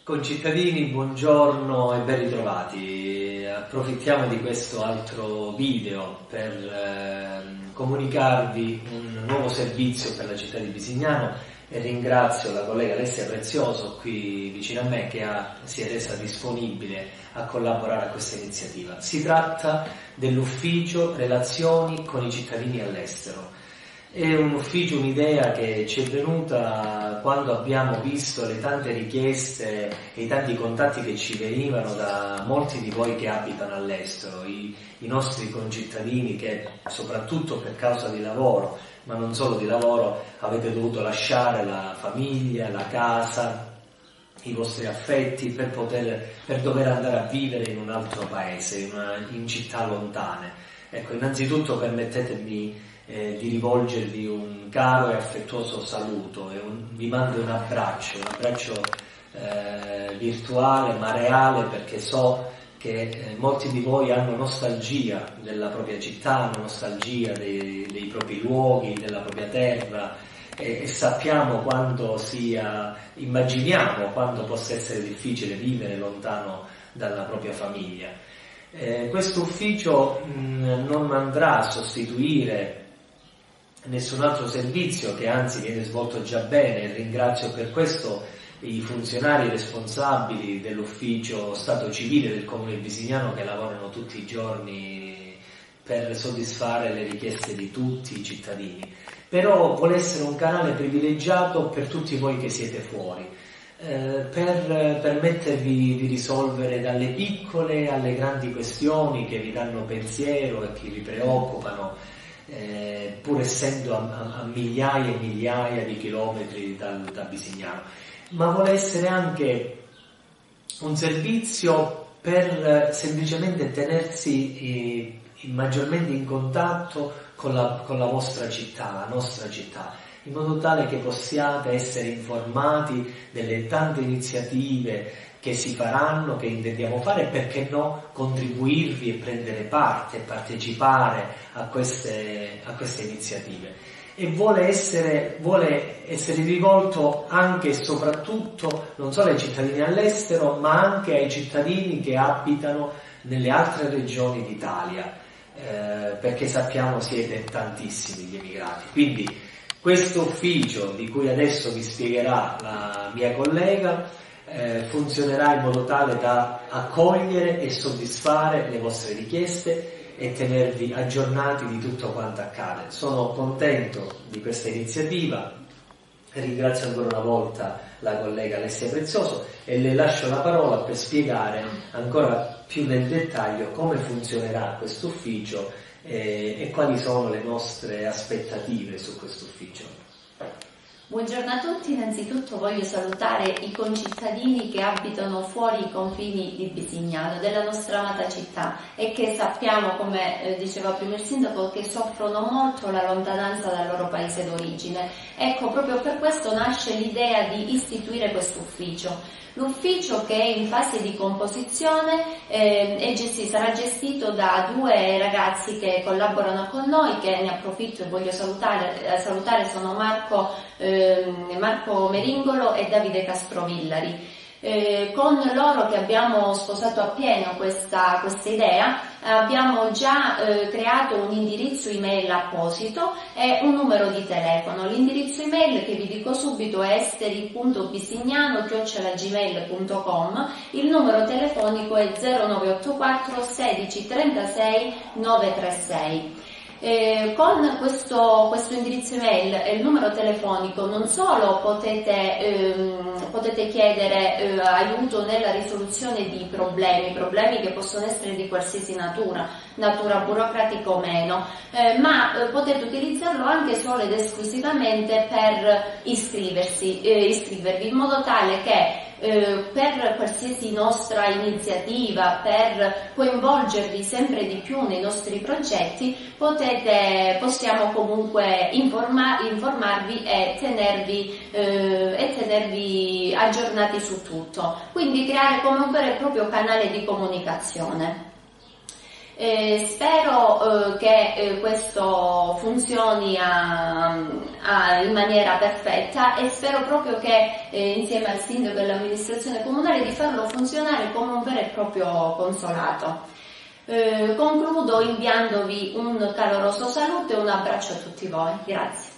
Concittadini, buongiorno e ben ritrovati. Approfittiamo di questo altro video per comunicarvi un nuovo servizio per la città di Bisignano e ringrazio la collega Alessia Prezioso qui vicino a me che si è resa disponibile a collaborare a questa iniziativa. Si tratta dell'ufficio Relazioni con i cittadini all'estero. È un ufficio, un'idea che ci è venuta quando abbiamo visto le tante richieste e i tanti contatti che ci venivano da molti di voi che abitano all'estero, i nostri concittadini che soprattutto per causa di lavoro, ma non solo di lavoro, avete dovuto lasciare la famiglia, la casa, i vostri affetti per dover andare a vivere in un altro paese, in città lontane. Ecco, innanzitutto permettetemi di rivolgervi un caro e affettuoso saluto e vi mando un abbraccio virtuale ma reale, perché so che molti di voi hanno nostalgia della propria città, hanno nostalgia dei propri luoghi, della propria terra e sappiamo quanto immaginiamo quanto possa essere difficile vivere lontano dalla propria famiglia. Questo ufficio non andrà a sostituire nessun altro servizio che anzi viene svolto già bene, e ringrazio per questo i funzionari responsabili dell'ufficio Stato Civile del Comune di Bisignano che lavorano tutti i giorni per soddisfare le richieste di tutti i cittadini. Però vuole essere un canale privilegiato per tutti voi che siete fuori, per permettervi di risolvere dalle piccole alle grandi questioni che vi danno pensiero e che vi preoccupano, pur essendo a migliaia e migliaia di chilometri da Bisignano, ma vuole essere anche un servizio per semplicemente tenersi maggiormente in contatto con la vostra città, la nostra città, in modo tale che possiate essere informati delle tante iniziative che si faranno, che intendiamo fare, e perché no contribuirvi e prendere parte, partecipare a queste iniziative. E vuole essere rivolto anche e soprattutto non solo ai cittadini all'estero, ma anche ai cittadini che abitano nelle altre regioni d'Italia, perché sappiamo siete tantissimi gli emigrati. Quindi questo ufficio, di cui adesso vi spiegherà la mia collega, funzionerà in modo tale da accogliere e soddisfare le vostre richieste e tenervi aggiornati di tutto quanto accade. Sono contento di questa iniziativa, ringrazio ancora una volta la collega Alessia Prezioso e le lascio la parola per spiegare ancora più nel dettaglio come funzionerà questo ufficio e quali sono le nostre aspettative su questo ufficio. Buongiorno a tutti, innanzitutto voglio salutare i concittadini che abitano fuori i confini di Bisignano, della nostra amata città, e che sappiamo, come diceva prima il sindaco, che soffrono molto la lontananza dal loro paese d'origine. Ecco, proprio per questo nasce l'idea di istituire questo ufficio. L'ufficio, che è in fase di composizione, sarà gestito da due ragazzi che collaborano con noi, che ne approfitto e voglio salutare, sono Marco Meringolo e Davide Castrovillari. Con loro, che abbiamo sposato appieno questa idea, abbiamo già creato un indirizzo email apposito e un numero di telefono. L'indirizzo email, che vi dico subito, è esteri.bisignano@gmail.com. Il numero telefonico è 0984 16 36 936. Con questo indirizzo email e il numero telefonico non solo potete chiedere aiuto nella risoluzione di problemi che possono essere di qualsiasi natura burocratica o meno, ma potete utilizzarlo anche solo ed esclusivamente per iscrivervi, in modo tale che per qualsiasi nostra iniziativa, per coinvolgervi sempre di più nei nostri progetti, possiamo comunque informarvi e tenervi aggiornati su tutto, quindi creare come un vero e proprio canale di comunicazione. Spero che questo funzioni in maniera perfetta, e spero proprio che insieme al sindaco e all'amministrazione comunale di farlo funzionare come un vero e proprio consolato. Concludo inviandovi un caloroso saluto e un abbraccio a tutti voi. Grazie.